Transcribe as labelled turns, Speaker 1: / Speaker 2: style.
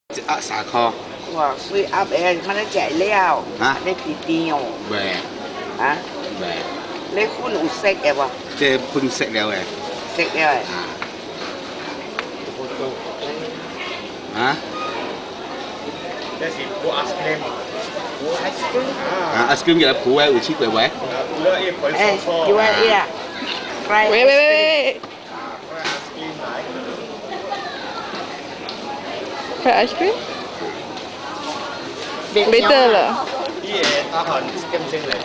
Speaker 1: 啥烤？
Speaker 2: 哇，水鸭诶，มันได้ใจแล้วได้ปีเดียว
Speaker 1: 喂
Speaker 2: ฮะ
Speaker 1: 喂，
Speaker 2: ได้คุณอุเซกแกบ่
Speaker 1: 这分食了诶。
Speaker 2: เซกแล้ว
Speaker 1: 啊？
Speaker 3: 这是不阿斯克姆，
Speaker 1: 啊，ice cream 嘅鋪位會切貴位。
Speaker 3: 不要一盆
Speaker 2: เอ้ย
Speaker 3: 说
Speaker 2: อยู่ว่าเอียใคร
Speaker 4: Wait. For ice cream?
Speaker 2: เด็ก
Speaker 4: Later 了。
Speaker 3: 伊个打算兼精嚟。